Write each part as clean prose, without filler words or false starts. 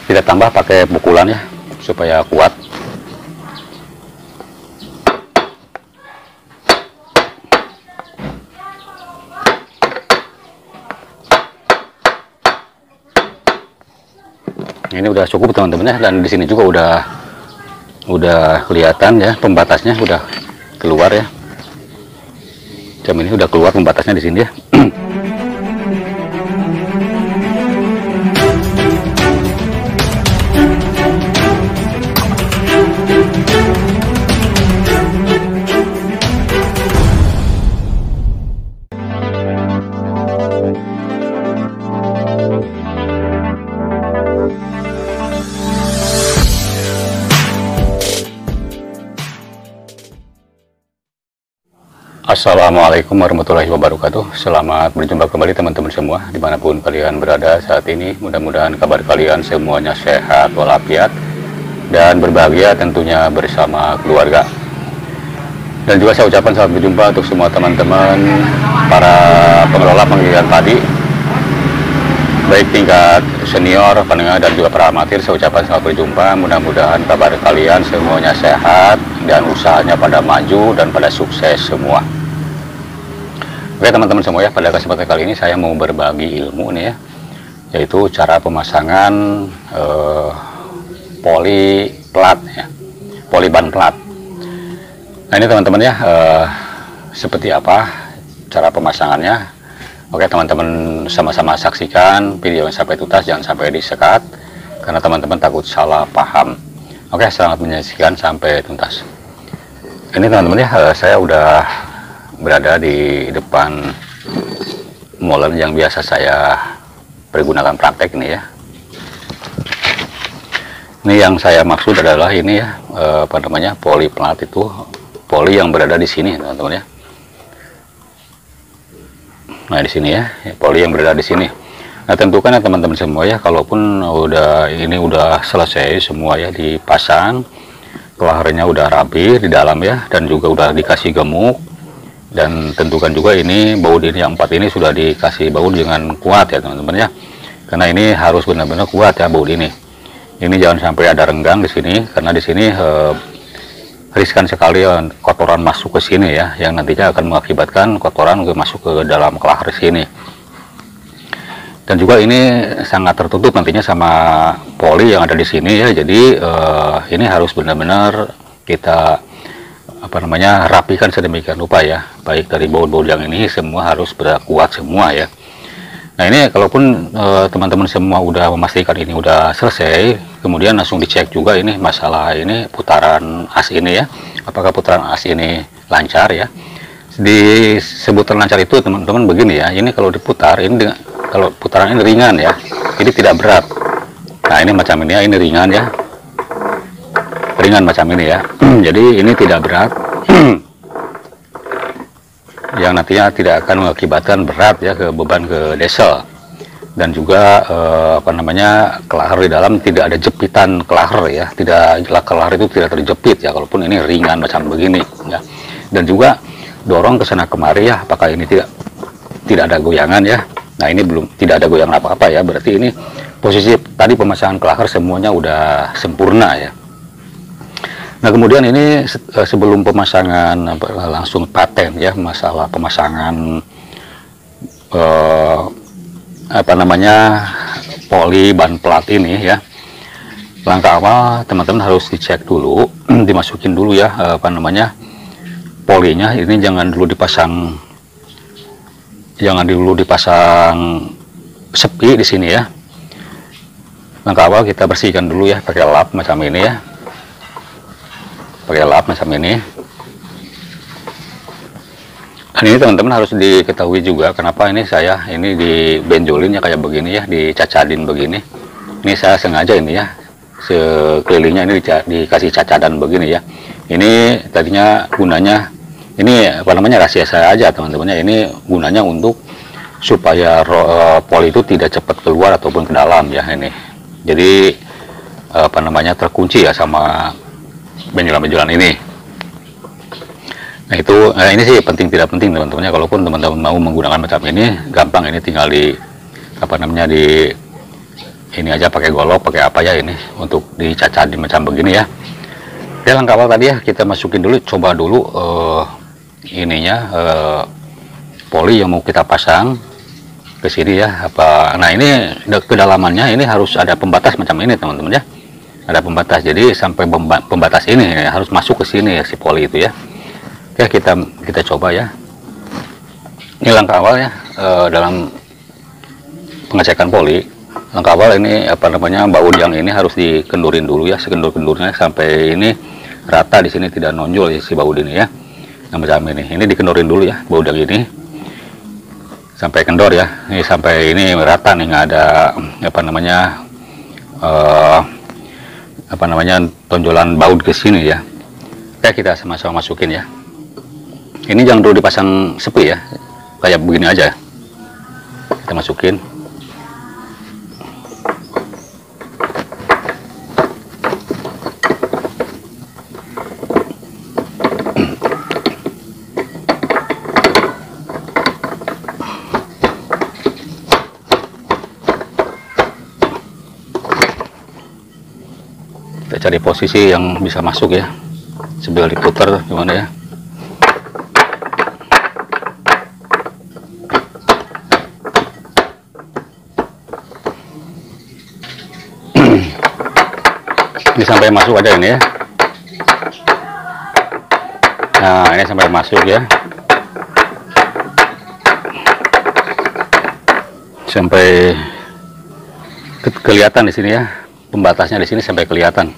Kita tambah pakai pukulan ya, supaya kuat. Ini udah cukup teman-teman ya, dan di sini juga udah kelihatan ya pembatasnya udah keluar ya. Jam ini udah keluar pembatasnya di sini ya. Assalamualaikum warahmatullahi wabarakatuh. Selamat berjumpa kembali teman-teman semua dimanapun kalian berada saat ini. Mudah-mudahan kabar kalian semuanya sehat walafiat dan berbahagia tentunya bersama keluarga. Dan juga saya ucapkan selamat berjumpa untuk semua teman-teman para pengelola penggilingan padi, baik tingkat senior, penengah, dan juga para amatir. Saya ucapkan selamat berjumpa. Mudah-mudahan kabar kalian semuanya sehat dan usahanya pada maju dan pada sukses semua. Oke teman-teman semua ya, pada kesempatan kali ini saya mau berbagi ilmu nih ya, yaitu cara pemasangan poli plat ya, poli ban plat. Nah ini teman-teman ya, seperti apa cara pemasangannya. Oke teman-teman sama-sama saksikan video yang sampai tuntas, jangan sampai disekat karena teman-teman takut salah paham. Oke, selamat menyaksikan sampai tuntas. Ini teman-teman ya, saya udah berada di depan molen yang biasa saya pergunakan praktek ini ya. Ini yang saya maksud adalah ini ya, apa namanya, poli plat itu poli yang berada di sini teman-teman ya. Nah di sini ya, poli yang berada di sini. Nah tentukan ya teman-teman semua ya, kalaupun ini udah selesai semua ya, dipasang, kelaharnya udah rapi di dalam ya, dan juga udah dikasih gemuk. Dan tentukan juga ini baut ini yang 4 ini sudah dikasih baut dengan kuat ya teman-teman ya, karena ini harus benar-benar kuat ya baut ini. Ini jangan sampai ada renggang di sini, karena di sini riskan sekali kotoran masuk ke sini ya, yang nantinya akan mengakibatkan kotoran masuk ke dalam kelahar sini. Dan juga ini sangat tertutup nantinya sama poli yang ada di sini ya, jadi ini harus benar-benar kita rapikan sedemikian rupa ya, baik dari baut-baut yang ini semua harus kuat semua ya. Nah ini kalaupun teman-teman semua udah memastikan ini udah selesai, kemudian langsung dicek juga ini masalah ini putaran as ini ya, apakah putaran as ini lancar ya. Disebut lancar itu teman-teman begini ya, ini kalau diputar ini kalau putaran ini ringan ya, ini tidak berat. Nah ini macam ini ya, ini ringan ya, ringan macam ini ya. Jadi ini tidak berat yang nantinya tidak akan mengakibatkan berat ya ke beban ke desel. Dan juga kelahar di dalam tidak ada jepitan kelahar ya, kelahar itu tidak terjepit ya, kalaupun ini ringan macam begini ya. Dan juga dorong ke sana kemari ya, apakah ini tidak ada goyangan ya. Nah ini belum, tidak ada goyangan apa-apa ya, berarti ini posisi tadi pemasangan kelahar semuanya udah sempurna ya. Nah kemudian ini sebelum pemasangan langsung paten ya, masalah pemasangan poli ban plat ini ya, langkah awal teman-teman harus dicek dulu, dimasukin dulu ya polinya. Ini jangan dulu dipasang sepi di sini ya. Langkah awal kita bersihkan dulu ya pakai lap macam ini ya, pakai lap macam ini. Dan ini teman-teman harus diketahui juga kenapa ini saya ini dibenjolin ya kayak begini ya, dicacadin begini. Ini saya sengaja ini ya, sekelilingnya ini dikasih cacadan begini ya. Ini tadinya gunanya, ini rahasia saya aja teman-teman ya, ini gunanya untuk supaya poli itu tidak cepat keluar ataupun ke dalam ya ini. Jadi terkunci ya sama benjolan-benjolan ini. Nah itu ini sih penting tidak penting teman-teman ya, kalaupun teman-teman mau menggunakan macam ini gampang, ini tinggal ini aja pakai golok, pakai apa ya ini untuk dicacat di macam begini ya. Oke, langkah awal tadi ya kita masukin dulu, coba dulu ininya poli yang mau kita pasang ke sini ya. Nah ini kedalamannya ini harus ada pembatas macam ini teman-teman ya, ada pembatas, jadi sampai pembatas ini ya, harus masuk ke sini ya si poli itu ya. Oke, kita coba ya. Ini langkah awal ya dalam pengecekan poli. Langkah awal ini baut yang ini harus dikendurin dulu ya, sekendur-kendurnya sampai ini rata, di sini tidak nonjol ya si baut ini ya. Nah macam ini dikendurin dulu ya baut yang ini sampai kendor ya, ini sampai ini rata nih, nggak ada tonjolan baut ke sini ya. Oke, kita sama-sama masukin ya. Ini jangan dulu dipasang sepi ya, kayak begini aja kita masukin. Kita cari posisi yang bisa masuk ya, sambil diputar gimana ya. Ini sampai masuk aja ini ya. Nah ini sampai masuk ya, sampai kelihatan di sini ya, pembatasnya di sini sampai kelihatan.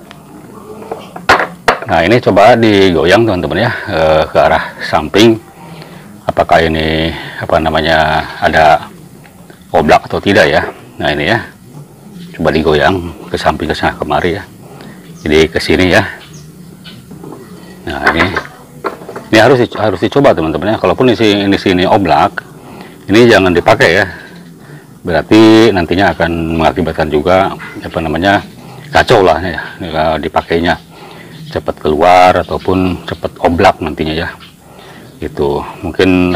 Nah ini coba digoyang teman-teman ya, ke arah samping, apakah ini ada oblak atau tidak ya. Nah ini ya, coba digoyang ke samping, ke sana kemari ya, jadi ke sini ya. Nah ini harus dicoba teman-teman ya. Kalaupun di sini oblak, ini jangan dipakai ya, berarti nantinya akan mengakibatkan juga kacau lah ya, dipakainya cepat keluar ataupun cepat oblak nantinya ya. Itu mungkin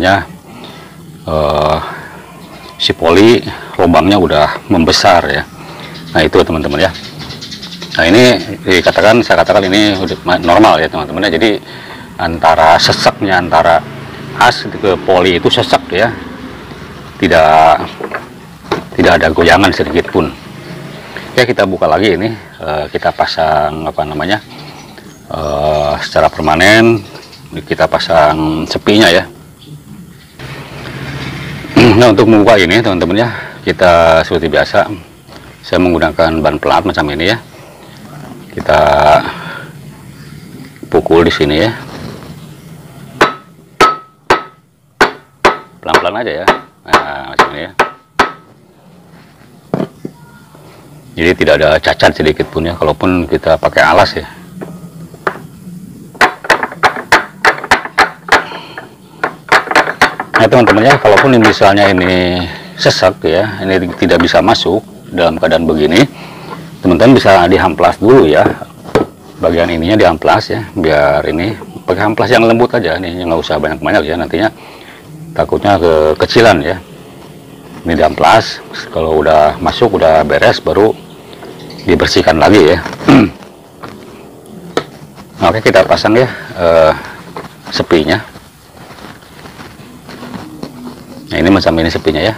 si poli lubangnya udah membesar ya. Nah itu teman-teman ya. Nah ini saya katakan ini udah normal ya teman-teman ya. Jadi antara seseknya, antara as ke poli itu sesek ya, tidak ada goyangan sedikit pun. Oke, kita buka lagi ini, kita pasang secara permanen, kita pasang sepinya ya. Nah untuk membuka ini teman-teman ya, kita seperti biasa, saya menggunakan ban pelat macam ini ya. Kita pukul di sini ya, pelan-pelan aja ya. Nah macam ini ya, jadi tidak ada cacat sedikit pun ya, kalaupun kita pakai alas ya. Nah teman-teman ya, kalaupun misalnya ini sesek ya, ini tidak bisa masuk dalam keadaan begini, teman-teman bisa dihamplas dulu ya, bagian ininya dihamplas ya, biar ini pakai hamplas yang lembut aja nih, nggak usah banyak-banyak ya, nantinya takutnya kekecilan ya. Ini diamplas, kalau udah masuk udah beres baru dibersihkan lagi ya. Oke, kita pasang ya sepinya. Nah ini macam ini sepinya ya.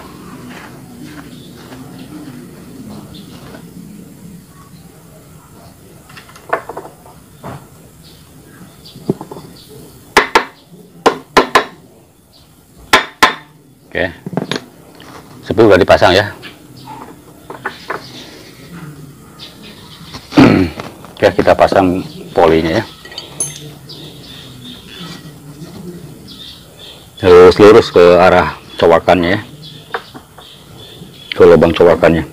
Oke, sepi udah dipasang ya. Oke, kita pasang polinya ya, terus lurus ke arah cowakannya ya, ke lubang cowakannya.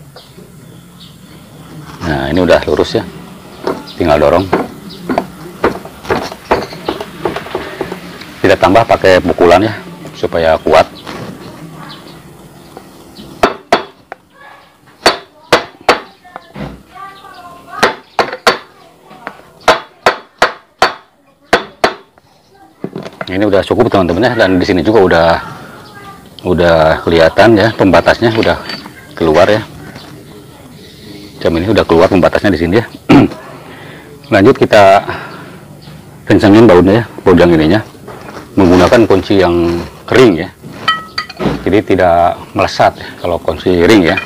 Nah ini udah lurus ya, tinggal dorong. Kita tambah pakai pukulan ya supaya kuat. Ini udah cukup teman-teman ya, dan di sini juga udah kelihatan ya, pembatasnya udah keluar ya. Jam ini udah keluar pembatasnya di sini ya. Lanjut kita kencangin bautnya ya, baudang ininya menggunakan kunci yang ring ya. Jadi tidak melesat ya, kalau kunci ring ya.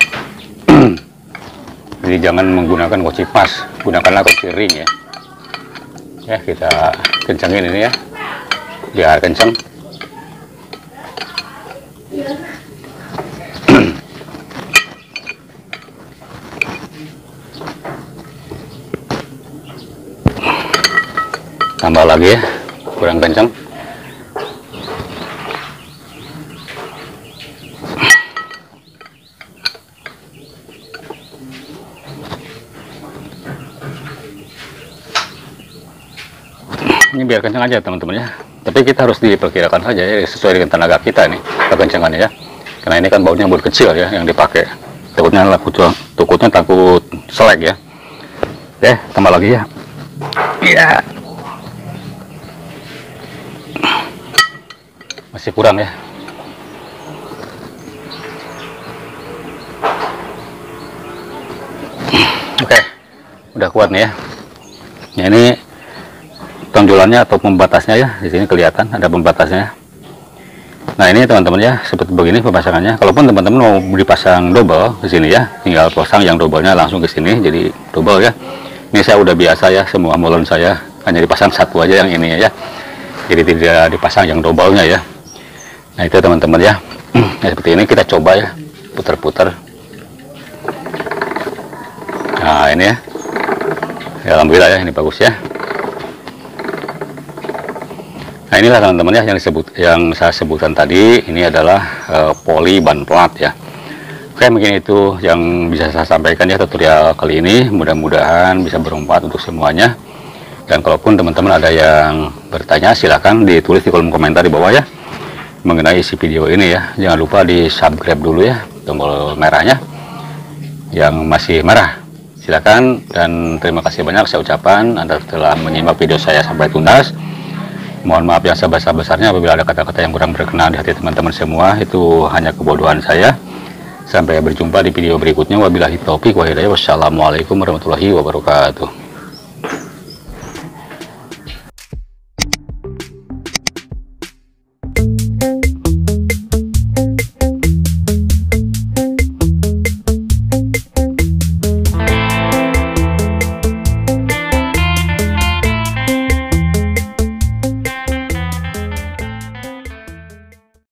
Jadi jangan menggunakan kunci pas, gunakanlah kunci ring ya. Ya, kita kencangin ini ya, biar kencang. Tambah lagi ya, kurang kencang. Ini biar kencang aja teman-teman ya, tapi kita harus diperkirakan saja ya, sesuai dengan tenaga kita nih kekencangannya ya, karena ini kan bautnya baut kecil ya yang dipakai, takutnya takut selek ya. Oke, tambah lagi ya. Iya, masih kurang ya. Oke, udah kuat nih ya. Ini tonjolannya atau pembatasnya ya, di sini kelihatan ada pembatasnya. Nah ini teman-teman ya, seperti begini pemasangannya. Kalaupun teman-teman mau dipasang double di sini ya, tinggal pasang yang doublenya langsung ke sini jadi double ya. Ini saya udah biasa ya, semua molen saya hanya dipasang satu aja yang ini ya, jadi tidak dipasang yang doublenya ya. Nah itu teman-teman ya. Nah, seperti ini kita coba ya, putar-putar. Nah ini ya, alhamdulillah ya, ini bagus ya. Nah inilah teman-teman ya yang saya sebutkan tadi, ini adalah poli ban plat ya. Oke, mungkin itu yang bisa saya sampaikan ya tutorial kali ini, mudah-mudahan bisa bermanfaat untuk semuanya. Dan kalaupun teman-teman ada yang bertanya, silahkan ditulis di kolom komentar di bawah ya mengenai isi video ini ya. Jangan lupa di subscribe dulu ya, tombol merahnya yang masih merah. Silakan, dan terima kasih banyak saya ucapkan Anda telah menyimak video saya sampai tuntas. Mohon maaf yang sebesar-besarnya apabila ada kata-kata yang kurang berkenan di hati teman-teman semua, itu hanya kebodohan saya. Sampai berjumpa di video berikutnya. Wabillahi taufik wa hidayah. Wassalamualaikum warahmatullahi wabarakatuh.